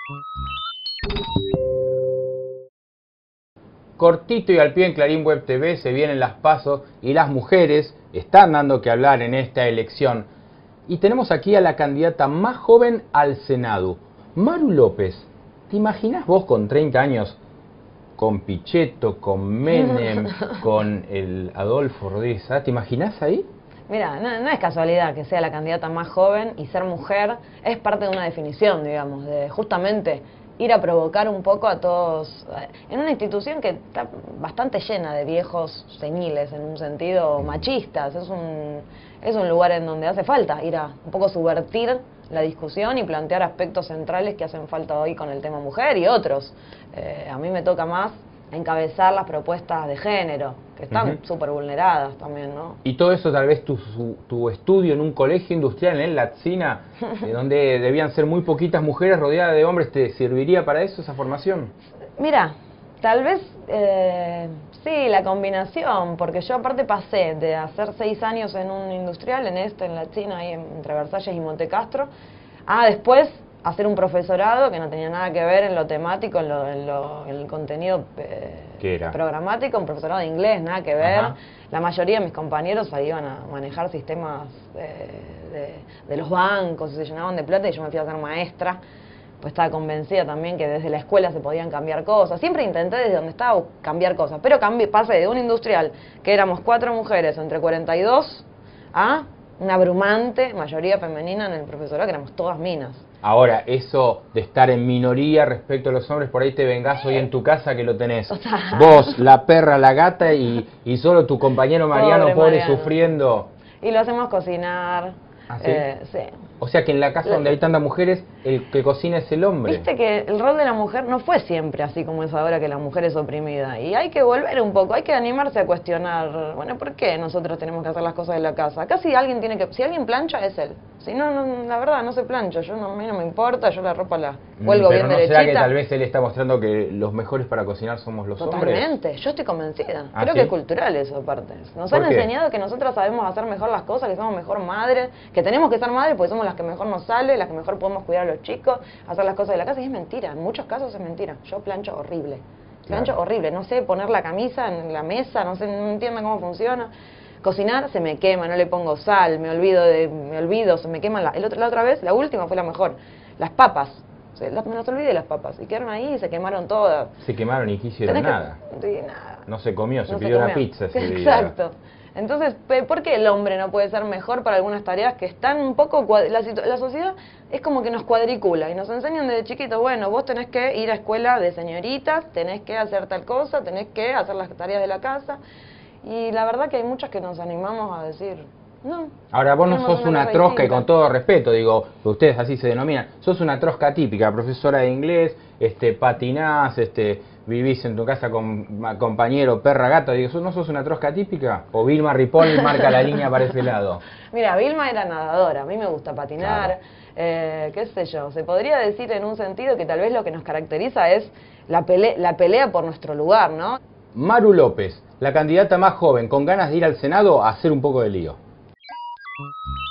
Cortito y al pie en Clarín Web TV se vienen las PASO y las mujeres están dando que hablar en esta elección. Y tenemos aquí a la candidata más joven al Senado, Maru López. ¿Te imaginás vos con 30 años, con Pichetto, con Menem, con el Adolfo Rodríguez? ¿Te imaginás ahí? Mira, no es casualidad que sea la candidata más joven, y ser mujer es parte de una definición, digamos, de justamente ir a provocar un poco a todos, en una institución que está bastante llena de viejos seniles, en un sentido machistas. Es un lugar en donde hace falta ir a un poco subvertir la discusión y plantear aspectos centrales que hacen falta hoy con el tema mujer y otros. A mí me toca más encabezar las propuestas de género, que están súper vulneradas también, ¿no? Y todo eso, tal vez tu estudio en un colegio industrial en la Latsina, donde debían ser muy poquitas mujeres rodeadas de hombres, ¿te serviría para eso, esa formación? Mira, tal vez sí, la combinación, porque yo aparte pasé de hacer 6 años en un industrial, en la China, ahí entre Versalles y Montecastro, a después hacer un profesorado que no tenía nada que ver en lo temático, en el contenido programático, un profesorado de inglés, nada que ver. Ajá. La mayoría de mis compañeros ahí iban a manejar sistemas de los bancos, y se llenaban de plata, y yo me fui a ser maestra, pues estaba convencida también que desde la escuela se podían cambiar cosas. Siempre intenté desde donde estaba cambiar cosas, pero pasé de un industrial que éramos 4 mujeres entre 42 a una abrumante mayoría femenina en el profesorado, que éramos todas minas. Ahora, eso de estar en minoría respecto a los hombres, por ahí te vengás hoy en tu casa que lo tenés. O sea, vos, la perra, la gata y solo tu compañero Mariano, pobre Mariano, sufriendo. Y lo hacemos cocinar. ¿Ah, sí? Sí. O sea que en la casa donde hay tantas mujeres, el que cocina es el hombre. Viste que el rol de la mujer no fue siempre así como es ahora, que la mujer es oprimida. Y hay que volver un poco, hay que animarse a cuestionar, bueno, ¿por qué nosotros tenemos que hacer las cosas de la casa? Acá si alguien plancha es él. Si no, la verdad, no se plancha. A mí no me importa, yo la ropa la cuelgo bien derechita. ¿Será que tal vez él está mostrando que los mejores para cocinar somos los hombres? Totalmente, yo estoy convencida. ¿Ah, Creo sí? que es cultural eso, aparte. Nos han enseñado que nosotras sabemos hacer mejor las cosas, que somos mejor madres, que tenemos que ser madres porque somos las que mejor nos sale, las que mejor podemos cuidar a los chicos, hacer las cosas de la casa. Y es mentira, en muchos casos es mentira. Yo plancho horrible. Plancho horrible, no sé poner la camisa en la mesa, no entiendo cómo funciona. Cocinar se me quema, no le pongo sal, me olvido, se me queman. La otra vez, la última fue la mejor. Las papas, me las olvidé las papas, y quedaron ahí y se quemaron todas. Se quemaron y quisieron nada. Nada. No se comió, se pidió una pizza ese día. Exacto. Entonces, ¿por qué el hombre no puede ser mejor para algunas tareas que están un poco... La sociedad es como que nos cuadricula y nos enseñan desde chiquitos, bueno, vos tenés que ir a escuela de señoritas, tenés que hacer tal cosa, tenés que hacer las tareas de la casa. Y la verdad que hay muchas que nos animamos a decir, no. Ahora, vos no sos una trosca, y con todo respeto, digo, ustedes así se denominan, sos una trosca típica, profesora de inglés, patinás, vivís en tu casa con compañero, perra, gata, digo, ¿no sos una trosca típica? ¿O Vilma Ripoll marca la línea para ese lado? Mira, Vilma era nadadora, a mí me gusta patinar, claro. Qué sé yo, se podría decir en un sentido que tal vez lo que nos caracteriza es la pelea por nuestro lugar, ¿no? Maru López, la candidata más joven, con ganas de ir al Senado a hacer un poco de lío.